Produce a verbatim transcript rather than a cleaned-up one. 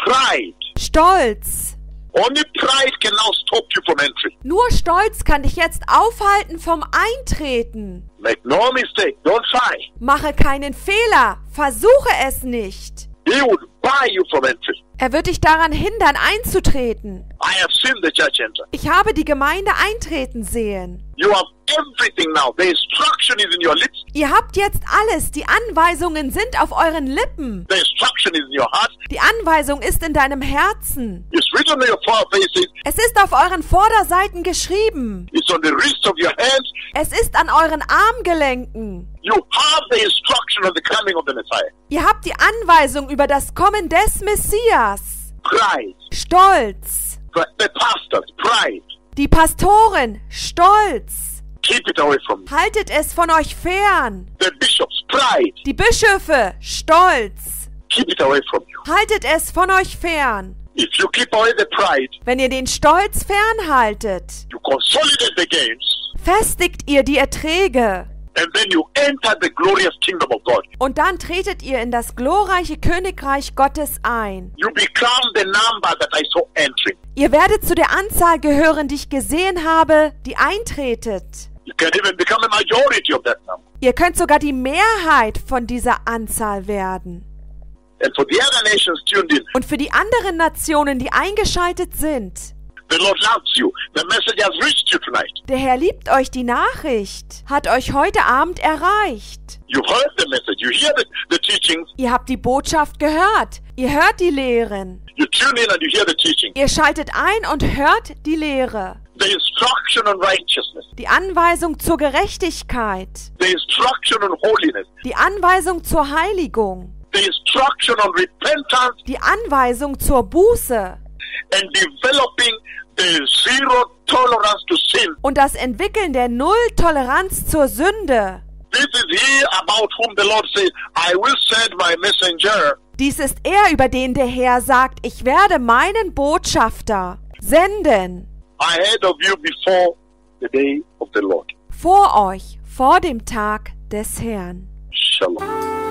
Pride. Stolz. Only pride can now stop you from entry. Nur Stolz kann dich jetzt aufhalten vom Eintreten. Make no mistake, don't try. Mache keinen Fehler, versuche es nicht. He would buy you from entry. Er wird dich daran hindern, einzutreten. I have seen the church enter. Ich habe die Gemeinde eintreten sehen. You have everything now. The instruction is in your lips. Ihr habt jetzt alles, die Anweisungen sind auf euren Lippen. The instruction is in your heart. Die Anweisung ist in deinem Herzen. It's written on your forefaces. Es ist auf euren Vorderseiten geschrieben. It's on the wrists of your hands. Es ist an euren Armgelenken. You have the instruction of the coming of the Messiah. Ihr habt die Anweisung über das Kommen des Messias. Pride. Stolz. The pastors, pride. Die Pastoren, Stolz. Keep it away from you. Haltet es von euch fern. The bishops, pride. Die Bischöfe, Stolz. Keep it away from you. Haltet es von euch fern. If you keep away the pride, Wenn ihr den Stolz fernhaltet, you consolidate the gains, festigt ihr die Erträge. and then you enter the glorious kingdom of God. Und dann tretet ihr in das glorreiche Königreich Gottes ein. You become the number that I saw entering. Ihr werdet zu der Anzahl gehören, die ich gesehen habe, die eintretet. You can even become a majority of that number. Ihr könnt sogar die Mehrheit von dieser Anzahl werden. And for the other nations tuned in, Und für die anderen Nationen, die eingeschaltet sind, the Lord loves you. The message has reached you tonight. der Herr liebt euch, die Nachricht hat euch heute Abend erreicht. You heard the message. You hear the, the teachings. Ihr habt die Botschaft gehört. Ihr hört die Lehren. You tune in and you hear the teaching. Ihr schaltet ein und hört die Lehre. The instruction on righteousness. Die Anweisung zur Gerechtigkeit. The instruction on holiness. Die Anweisung zur Heiligung. The instruction on repentance Die Anweisung zur Buße. and developing the zero tolerance to sin. Und das Entwickeln der Null-Toleranz zur Sünde. This is he about whom the Lord says, I will send my messenger. Dies ist er, über den der Herr sagt, ich werde meinen Botschafter senden. Ahead of you before the day of the Lord. Vor euch, vor dem Tag des Herrn. Shalom.